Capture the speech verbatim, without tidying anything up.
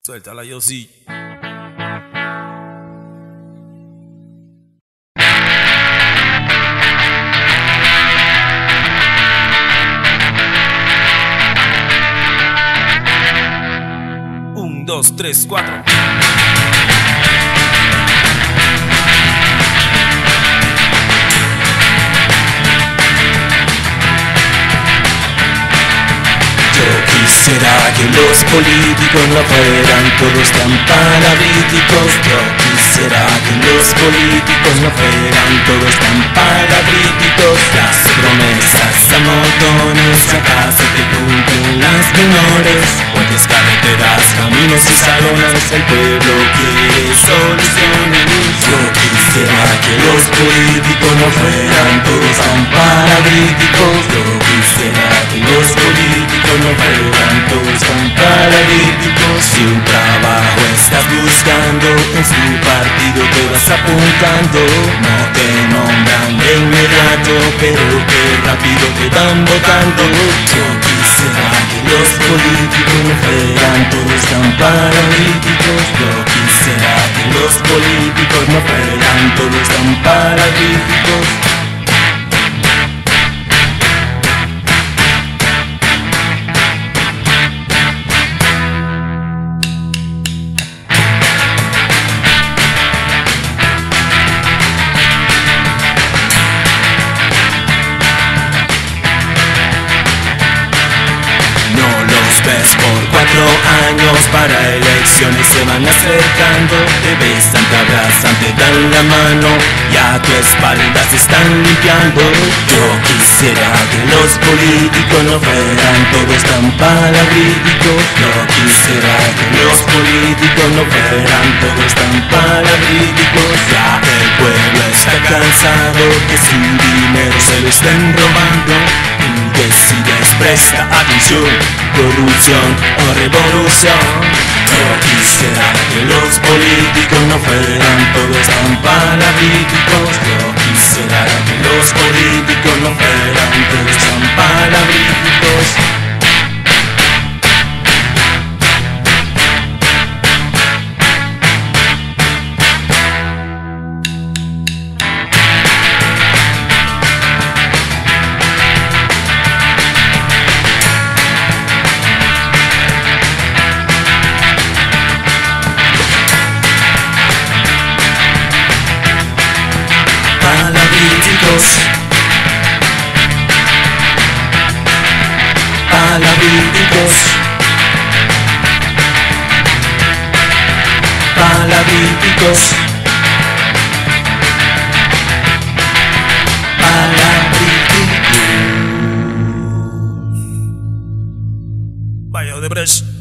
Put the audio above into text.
Suéltala, yo sí. Un, dos, tres, cuatro. Quisiera que los políticos no fueran todos tan palabríticos. Yo quisiera que los políticos no fueran todos tan palabríticos. Las promesas a montones acá se te cumplen las menores. Puentes, carreteras, caminos y salones, el pueblo quiere soluciones. Yo quisiera que los políticos no fueran todos tan palabríticos. Yo quisiera que los políticos no fueran todos tan paralíticos. Si un trabajo estás buscando, en su partido te vas apuntando. No te nombran de inmediato, pero qué rápido te van votando. Yo quisiera que los políticos no fueran todos tan paralíticos. Yo quisiera que los políticos no fueran todos tan paralíticos. Ves por cuatro años, para elecciones se van acercando. Te besan, te abrazan, te dan la mano y a tu espalda se están limpiando. Yo quisiera que los políticos no fueran todos tan palabríticos. Yo quisiera que los políticos no fueran todos tan palabríticos. Ya el pueblo está cansado que su dinero se lo estén robando. Decides, presta atención, corrupción o revolución. Yo quisiera que los políticos no fueran todos tan palabríticos. Yo quisiera que los políticos no fueran todos tan palabríticos. Palabríticos, palabríticos, palabríticos. Vaya de Brecht.